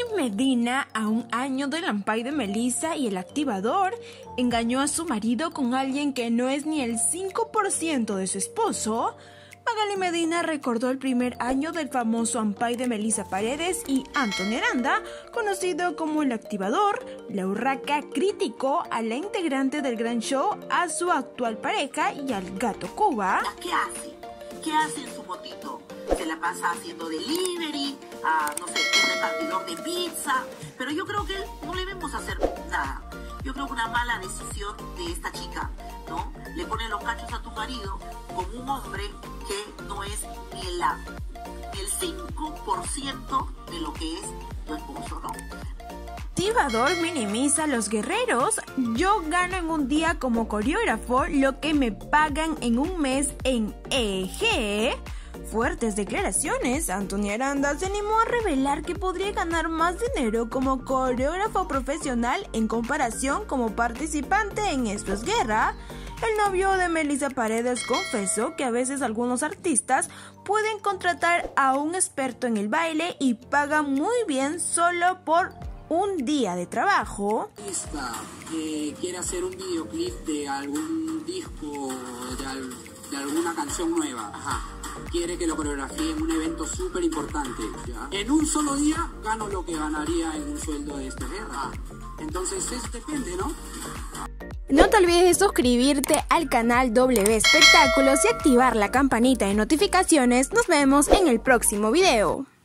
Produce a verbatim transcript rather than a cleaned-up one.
Medina, a un año del ampay de Melissa y el activador, engañó a su marido con alguien que no es ni el cinco por ciento de su esposo. Magali Medina recordó el primer año del famoso ampay de Melissa Paredes y Anthony Aranda, conocido como el activador. La urraca criticó a la integrante del gran show, a su actual pareja y al gato Cuba. ¿Qué hace? ¿Qué hace en su motito? Se la pasa haciendo delivery, a, no sé, es repartidor de pizza, pero yo creo que él no le vemos hacer nada. Yo creo que una mala decisión de esta chica, ¿no? Le pone los cachos a tu marido como un hombre que no es ni el, ni el cinco por ciento de lo que es tu esposo, ¿no? Activador minimiza a los guerreros. Yo gano en un día como coreógrafo lo que me pagan en un mes en E G. Fuertes declaraciones. Anthony Aranda se animó a revelar que podría ganar más dinero como coreógrafo profesional en comparación como participante en Esto es Guerra. El novio de Melissa Paredes confesó que a veces algunos artistas pueden contratar a un experto en el baile y pagan muy bien solo por un día de trabajo. Esta que quiere hacer un videoclip de algún disco, de, al, de alguna canción nueva. Ajá. Quiere que lo coreografíe en un evento súper importante. En un solo día gano lo que ganaría en un sueldo de esta guerra. Entonces eso depende, ¿no? No te olvides de suscribirte al canal W Espectáculos y activar la campanita de notificaciones. Nos vemos en el próximo video.